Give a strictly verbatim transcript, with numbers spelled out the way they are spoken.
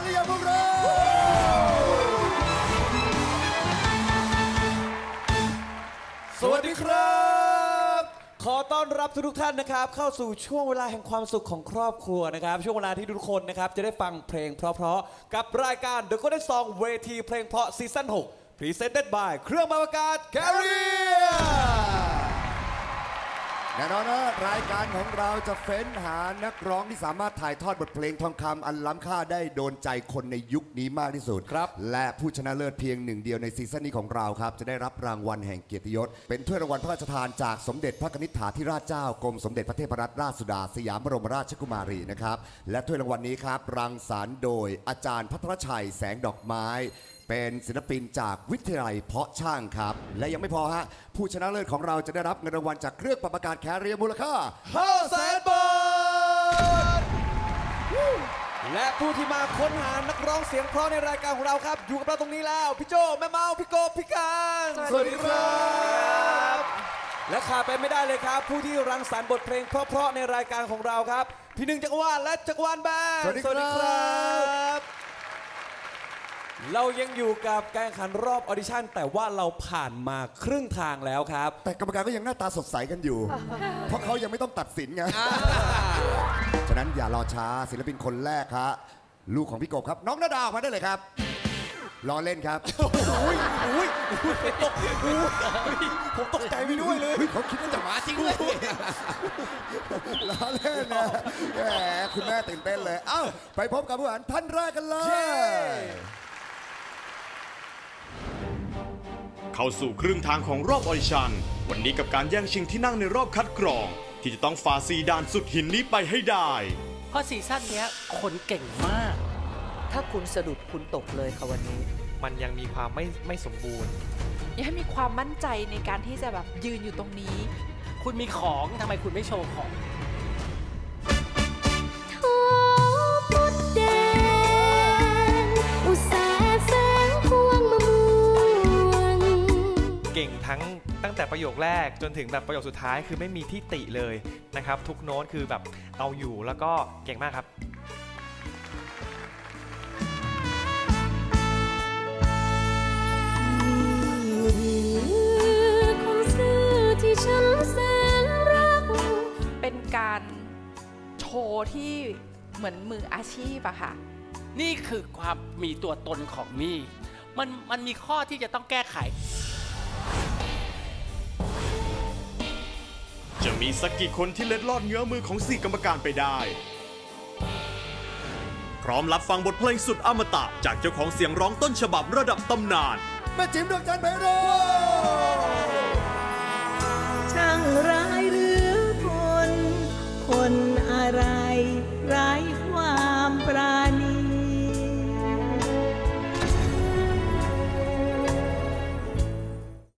หรือยังพวกเราสวัสดีครับขอต้อนรับทุกท่านนะครับเข้าสู่ช่วงเวลาแห่งความสุขของครอบครัวนะครับช่วงเวลาที่ทุกคนนะครับจะได้ฟังเพลงเพราะๆกับรายการ The Golden Song เวทีเพลงเพราะซีซั่นหก Presented by เครื่องบรรยากาศ Carrier แน่นอนนะรายการของเราจะเฟ้นหานักร้องที่สามารถถ่ายทอดบทเพลงทองคำอันล้ำค่าได้โดนใจคนในยุคนี้มากที่สุดครับและผู้ชนะเลิศเพียงหนึ่งเดียวในซีซั่นนี้ของเราครับจะได้รับรางวัลแห่งเกียรติยศเป็นถ้วยรางวัลพระราชทานจากสมเด็จพระนิธิฐาธิราชเจ้ากรมสมเด็จพระเทพรัตนราชสุดาสยามบรมราชกุมารีนะครับและถ้วยรางวัลนี้ครับรังสรรค์โดยอาจารย์ภัทรชัยแสงดอกไม้เป็นศิลปินจากวิทยาลัยเพาะช่างครับและยังไม่พอฮะผู้ชนะเลิศของเราจะได้รับเงินรางวัลจากเครื่องปรับอากาศแคเรียมูลค่า ห้าแสน บาทและผู้ที่มาค้นหานักร้องเสียงเพราะในรายการของเราครับอยู่กับเราตรงนี้แล้วพี่โจแม่เมาพี่โกพี่การสวัสดีครับและขาดไปไม่ได้เลยครับผู้ที่รังสรรค์บทเพลงเพราะๆในรายการของเราครับพี่หนึ่งจักรวาลและจักรวาลแบนด์สวัสดีครับเรายังอยู่กับการแข่งขันรอบออดิชั่นแต่ว่าเราผ่านมาครึ่งทางแล้วครับแต่กรรมการก็ยังหน้าตาสดใสกันอยู่ เพราะเขายังไม่ต้องตัดสินไง ฉะนั้นอย่ารอช้าศิลปินคนแรกครับลูกของพี่กบครับน้องณดามาได้เลยครับรอเล่นครับอุ้ยอุ้ยตกผมตกใจไปด้วยเลยเขาคิดว่าจะมาจริงเลยรอเล่นนะแหมคุณแม่ตื่นเต้นเลยเอ้าไปพบกับผู้อ่านท่านแรกกันเลยเข้าสู่ครึ่งทางของรอบออดิชั่นวันนี้กับการแย่งชิงที่นั่งในรอบคัดกรองที่จะต้องฝ่าสี่ด่านสุดหินนี้ไปให้ได้เพราะซีซั่นนี้คนเก่งมากถ้าคุณสะดุดคุณตกเลยค่ะวันนี้มันยังมีความไม่ไม่สมบูรณ์ยังให้มีความมั่นใจในการที่จะแบบยืนอยู่ตรงนี้คุณมีของทำไมคุณไม่โชว์ของเก่งทั้งตั้งแต่ประโยคแรกจนถึงแบบประโยคสุดท้ายคือไม่มีที่ติเลยนะครับทุกโน้ตคือแบบเอาอยู่แล้วก็เก่งมากครับเป็นการโชว์ที่เหมือนมืออาชีพอะค่ะนี่คือความมีตัวตนของมี่มันมันมีข้อที่จะต้องแก้ไขจะมีสักกี่คนที่เล็ดลอดเงื้อมือของสี่กรรมการไปได้พร้อมรับฟังบทเพลงสุดอมตะจากเจ้าของเสียงร้องต้นฉบับระดับตำนานแม่จิ๋มดวงจันทร์ไพโรจน์